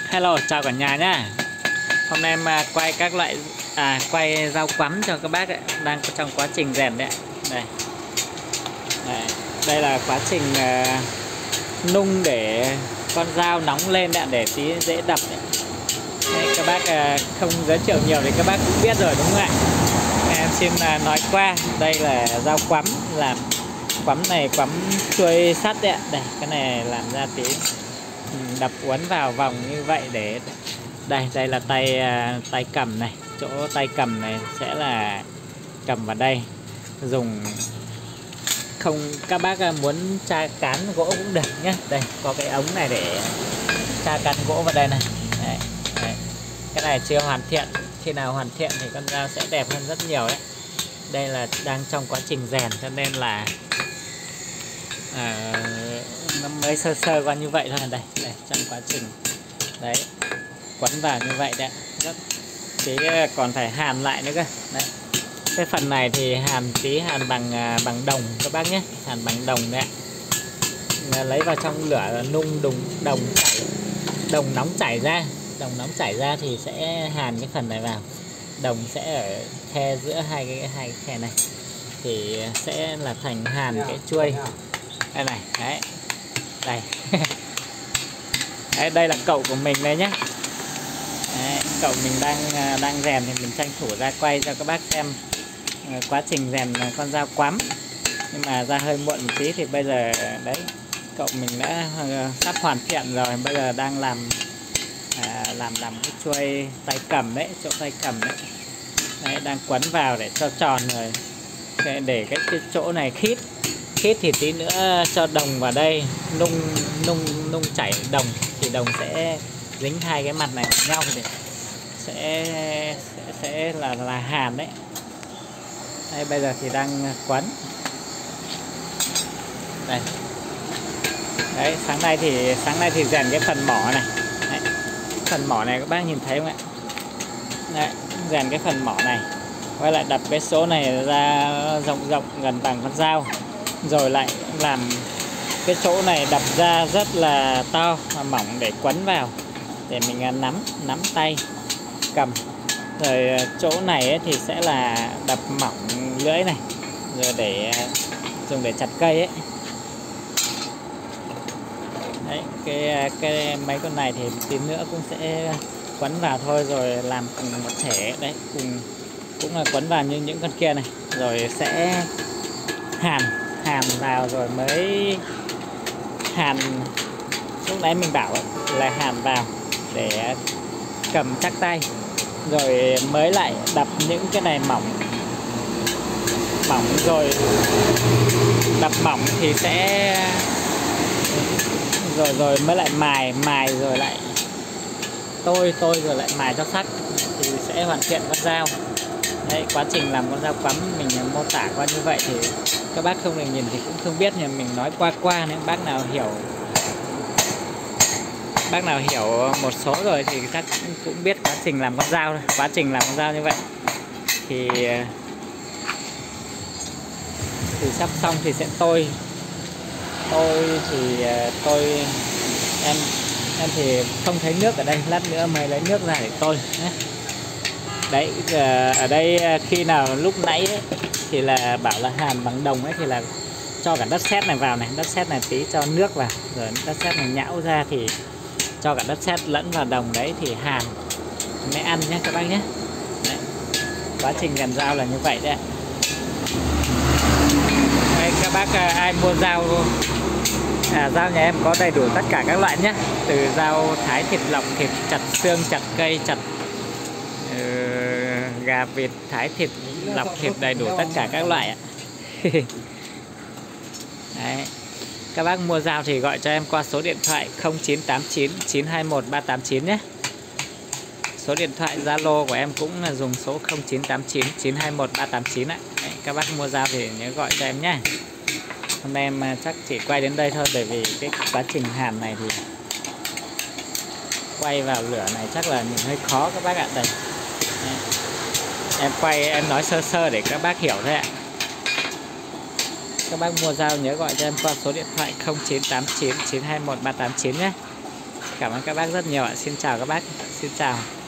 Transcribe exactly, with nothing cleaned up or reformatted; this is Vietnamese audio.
Hello, chào cả nhà nhá. Hôm nay em à, quay các loại à quay rau quắm cho các bác ấy, đang trong quá trình rèn đấy. Đây. Đây, đây là quá trình à, nung để con dao nóng lên đấy, để tí dễ đập đấy. Đây, các bác à, không giới thiệu nhiều thì các bác cũng biết rồi đúng không ạ? Em xin à, nói qua, đây là dao quắm, làm quắm này quắm chuôi sắt đấy ạ. Đây, cái này làm ra tí đập uốn vào vòng như vậy để đây đây là tay tay cầm này, chỗ tay cầm này sẽ là cầm vào đây, dùng không các bác muốn tra cán gỗ cũng được nhé. Đây có cái ống này để tra cán gỗ vào đây này. Đấy, đấy. Cái này chưa hoàn thiện, khi nào hoàn thiện thì con dao sẽ đẹp hơn rất nhiều đấy. Đây là đang trong quá trình rèn cho nên là à, nó mới sơ sơ qua như vậy thôi. Đây, đây trong quá trình đấy quấn vào như vậy đấy, rất tí còn phải hàn lại nữa cơ. Đấy, cái phần này thì hàn tí hàn bằng bằng đồng các bác nhé, hàn bằng đồng đấy, lấy vào trong lửa nung đồng đồng chảy, đồng nóng chảy ra, đồng nóng chảy ra thì sẽ hàn cái phần này vào. Đồng sẽ ở khe giữa hai cái hai cái khe này thì sẽ là thành hàn cái chuôi đây này. Đấy, đây đấy, đây là cậu của mình đây nhé. Đấy, cậu mình đang đang rèn thì mình tranh thủ ra quay cho các bác xem uh, quá trình rèn con dao quắm, nhưng mà ra hơi muộn một tí thì bây giờ đấy cậu mình đã uh, sắp hoàn thiện rồi, bây giờ đang làm uh, làm làm cái chuôi tay cầm đấy, chỗ tay cầm đấy, đấy đang quấn vào để cho tròn rồi, để cái, cái chỗ này khít khít thì tí nữa cho đồng vào đây nung nung nung chảy đồng thì đồng sẽ dính hai cái mặt này với nhau thì sẽ sẽ, sẽ là là hàn đấy. Đây bây giờ thì đang quấn đây. Đấy, sáng nay thì sáng nay thì rèn cái phần mỏ này. Đấy, phần mỏ này các bác nhìn thấy không ạ? Đấy, rèn cái phần mỏ này, quay lại đập cái số này ra rộng rộng gần bằng con dao, rồi lại làm cái chỗ này đập ra rất là to và mỏng để quấn vào để mình nắm nắm tay cầm. Rồi chỗ này ấy thì sẽ là đập mỏng lưỡi này, rồi để dùng để chặt cây ấy. Đấy, cái cái mấy con này thì tí nữa cũng sẽ quấn vào thôi, rồi làm cùng một thể đấy, cùng cũng là quấn vào như những con kia này, rồi sẽ hàn hàn vào rồi mới hàn. Lúc nãy mình bảo là hàn vào để cầm chắc tay, rồi mới lại đập những cái này mỏng mỏng rồi đập mỏng thì sẽ rồi rồi mới lại mài mài rồi lại tôi tôi rồi lại mài cho sắc thì sẽ hoàn thiện con dao. Đấy, quá trình làm con dao quắm mình mô tả qua như vậy thì các bác không được nhìn thì cũng không biết, nhưng mình nói qua qua, nếu bác nào hiểu bác nào hiểu một số rồi thì chắc cũng biết quá trình làm con dao thôi. Quá trình làm con dao như vậy thì thì sắp xong thì sẽ tôi tôi thì tôi em em thì không thấy nước ở đây, lát nữa mới lấy nước ra để tôi nhé. Đấy, ở đây khi nào lúc nãy ấy, thì là bảo là hàn bằng đồng ấy, thì là cho cả đất sét này vào này, đất sét này tí cho nước vào, rồi đất sét này nhão ra thì cho cả đất sét lẫn vào đồng đấy thì hàn mới ăn nhé các bác nhé. Đấy, quá trình rèn dao là như vậy đấy. Đây, các bác ai mua dao à, dao nhà em có đầy đủ tất cả các loại nhé, từ dao thái thịt, lọc thịt, chặt xương, chặt cây, chặt uh, gà vịt, thái thịt, lọc thịt, đầy đủ tất cả các loại ạ. Đấy, các bác mua dao thì gọi cho em qua số điện thoại không chín tám chín chín hai một ba tám chín nhé. Số điện thoại Zalo của em cũng là dùng số không chín tám chín chín hai một ba tám chín ạ. Đấy, các bác mua dao thì nhớ gọi cho em nhé. Hôm nay em chắc chỉ quay đến đây thôi, bởi vì cái quá trình hàn này thì quay vào lửa này chắc là mình hơi khó các bác ạ. Đây, em quay em nói sơ sơ để các bác hiểu thôi ạ. Các bác mua dao nhớ gọi cho em qua số điện thoại không chín tám chín chín hai một ba tám chín nhé. Cảm ơn các bác rất nhiều ạ. Xin chào các bác. Xin chào.